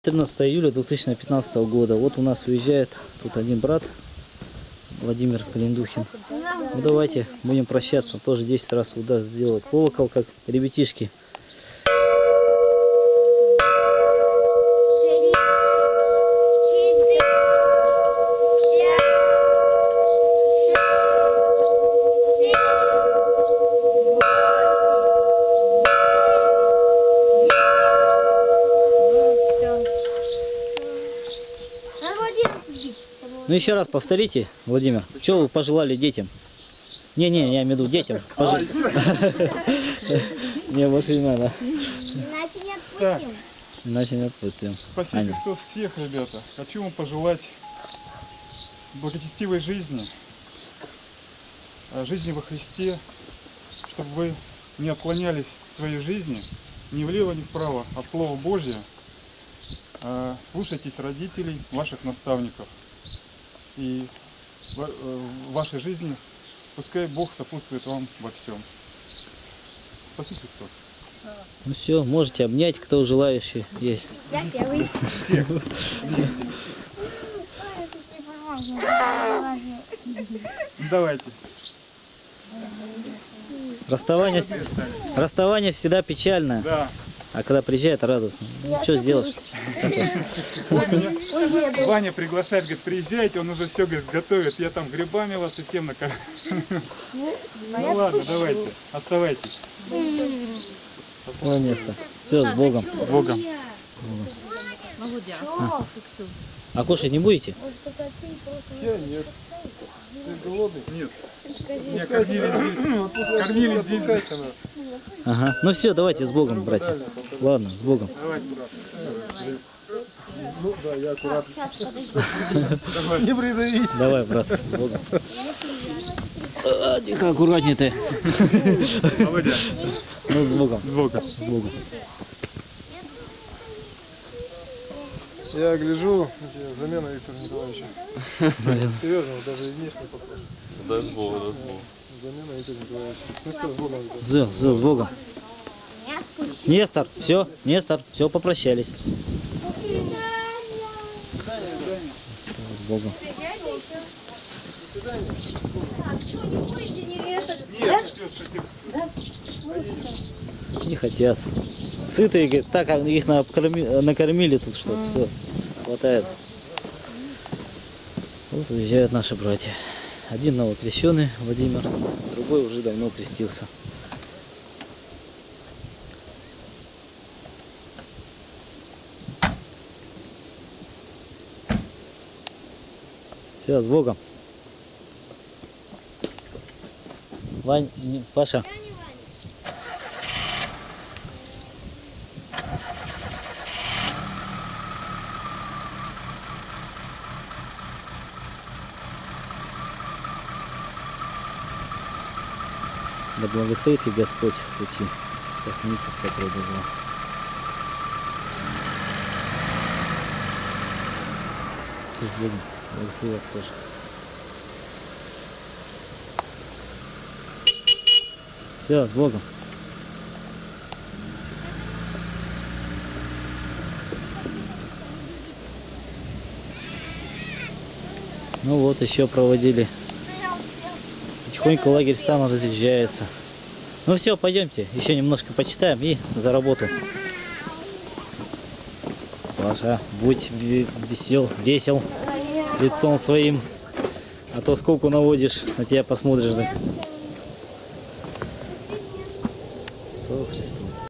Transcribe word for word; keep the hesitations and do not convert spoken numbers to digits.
четырнадцатое июля две тысячи пятнадцатого года. Вот у нас уезжает тут один брат, Владимир Календухин. Ну давайте будем прощаться. Тоже десять раз удастся сделать колокол, как ребятишки. Ну еще раз повторите, Владимир, что вы пожелали детям? Не-не, я имею в виду детям. Не, больше не надо. Иначе не отпустим. Иначе не отпустим. Спаси Христос всех, ребята. Хочу вам пожелать благочестивой жизни, жизни во Христе, чтобы вы не отклонялись в своей жизни ни влево, ни вправо от Слова Божия. Слушайтесь родителей, ваших наставников. И в вашей жизни пускай Бог сопутствует вам во всем. Спаси Христос. Ну все, можете обнять, кто желающий есть. Я первый. Всех вместе. Давайте. Расставание, расставание всегда печальное. Да. А когда приезжает, радостно. Ну, что сделаешь? Вот меня Ваня приглашает, говорит, приезжайте, он уже все, говорит, готовит. Я там грибами вас и всем накормлю. Ну ладно, давайте, оставайтесь. Свое место. Все, с Богом. Богом. А, а кушать не будете? Я нет. Ты голодный? Нет. Меня кормили здесь. Кормили здесь. Ага. Ну все, давайте с Богом, братья. Ладно, с Богом. Давайте. Ну да, я аккуратно. Не придавить. Давай, брат, с Богом. А, тихо, аккуратнее ты. Володя. Ну, с Богом. С Богом. С Богом. Я гляжу, замена Виктора Николаевича. Серьезно, даже и внешне похож. Дай с Богом, дай с Богом. Замена Виктора Николаевича. Ну все, с Богом. Все, все, с Богом. Нестор, все, Нестор, все, попрощались. С Богом. Не хотят. Сытые, говорит, так их накормили, накормили тут, что все, хватает. Вот уезжают наши братья. Один новокрещенный Владимир, другой уже давно крестился. Все, с Богом. Вань, не, Паша. Да благословит и Господь в пути, сохранит от всякого зла. С Богом, благослови вас тоже. Все, с Богом. Ну вот, еще проводили. Потихоньку лагерь стану разъезжается. Ну все, пойдемте, еще немножко почитаем и за работу. Паша, будь весел, весел лицом своим, а то сколько наводишь, на тебя посмотришь. Да. Слава Христу.